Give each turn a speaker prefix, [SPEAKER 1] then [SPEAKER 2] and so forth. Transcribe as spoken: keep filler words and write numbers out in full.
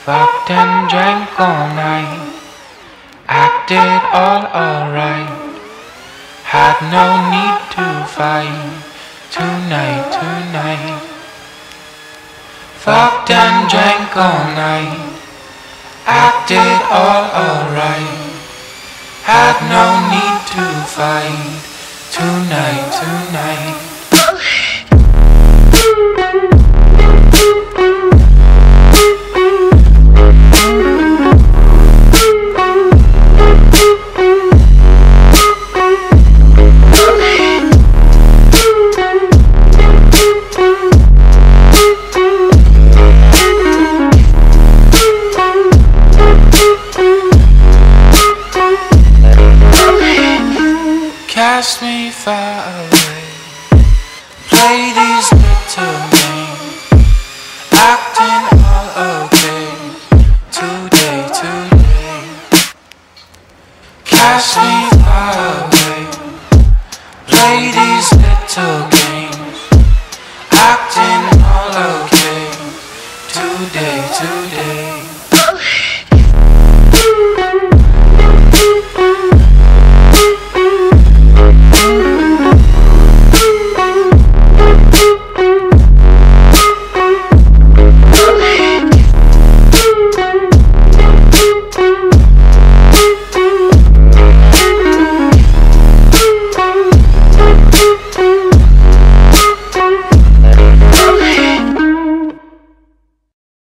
[SPEAKER 1] Fucked and drank all night, acted all alright. Had no need to fight tonight, tonight. Fucked and drank all night, acted all alright. Had no need to fight tonight, tonight. Cast me far away, play these little games, acting all okay, today, today. Cast me far away, play these little games, acting all okay, today, today.